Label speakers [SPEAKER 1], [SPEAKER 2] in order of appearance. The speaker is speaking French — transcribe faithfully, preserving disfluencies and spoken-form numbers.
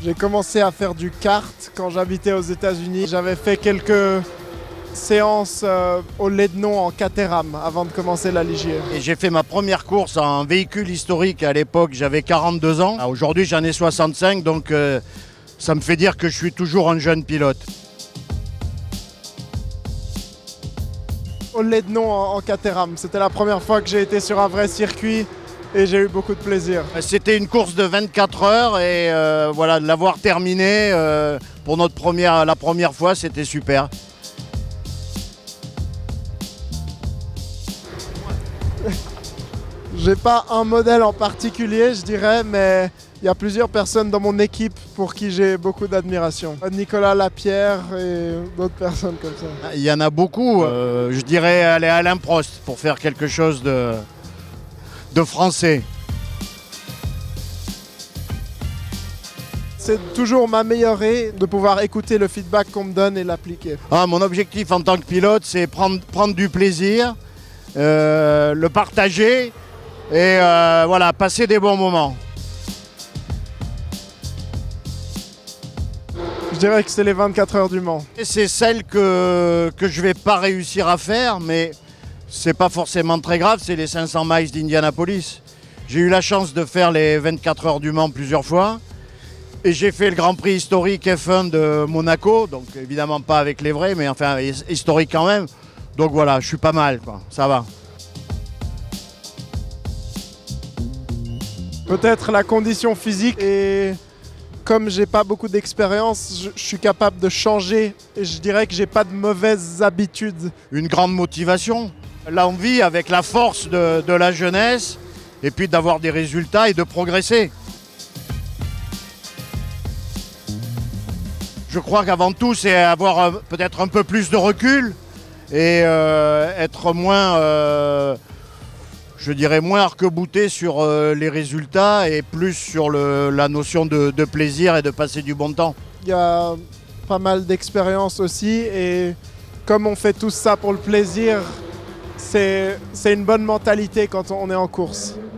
[SPEAKER 1] J'ai commencé à faire du kart quand j'habitais aux États-Unis. J'avais fait quelques séances euh, au Leednon en Caterham avant de commencer la Ligier.
[SPEAKER 2] Et j'ai fait ma première course en véhicule historique. À l'époque, j'avais quarante-deux ans. Aujourd'hui, j'en ai soixante-cinq, donc euh, ça me fait dire que je suis toujours un jeune pilote.
[SPEAKER 1] Au Leednon en, en Caterham, c'était la première fois que j'ai été sur un vrai circuit et j'ai eu beaucoup de plaisir.
[SPEAKER 2] C'était une course de vingt-quatre heures et euh, voilà, de l'avoir terminée euh, pour notre première, la première fois, c'était super.
[SPEAKER 1] J'ai pas un modèle en particulier, je dirais, mais il y a plusieurs personnes dans mon équipe pour qui j'ai beaucoup d'admiration. Nicolas Lapierre et d'autres personnes comme ça.
[SPEAKER 2] Il y en a beaucoup. Euh, je dirais aller à Alain Prost pour faire quelque chose de, de français.
[SPEAKER 1] C'est toujours m'améliorer, de pouvoir écouter le feedback qu'on me donne et l'appliquer.
[SPEAKER 2] Ah, mon objectif en tant que pilote, c'est prendre, prendre du plaisir, euh, le partager et euh, voilà, passer des bons moments.
[SPEAKER 1] Je dirais que c'est les vingt-quatre heures du Mans.
[SPEAKER 2] C'est celle que, que je ne vais pas réussir à faire, mais c'est pas forcément très grave, c'est les cinq cents miles d'Indianapolis. J'ai eu la chance de faire les vingt-quatre heures du Mans plusieurs fois. Et j'ai fait le Grand Prix historique F un de Monaco, donc évidemment pas avec les vrais, mais enfin historique quand même. Donc voilà, je suis pas mal, quoi. Ça va.
[SPEAKER 1] Peut-être la condition physique, et comme j'ai pas beaucoup d'expérience, je, je suis capable de changer et je dirais que j'ai pas de mauvaises habitudes.
[SPEAKER 2] Une grande motivation, l'envie avec la force de, de la jeunesse et puis d'avoir des résultats et de progresser. Je crois qu'avant tout, c'est avoir peut-être un peu plus de recul et euh, être moins, euh, je dirais, moins arc-bouté sur euh, les résultats et plus sur le, la notion de, de plaisir et de passer du bon temps.
[SPEAKER 1] Il y a pas mal d'expérience aussi et comme on fait tout ça pour le plaisir, c'est une bonne mentalité quand on est en course.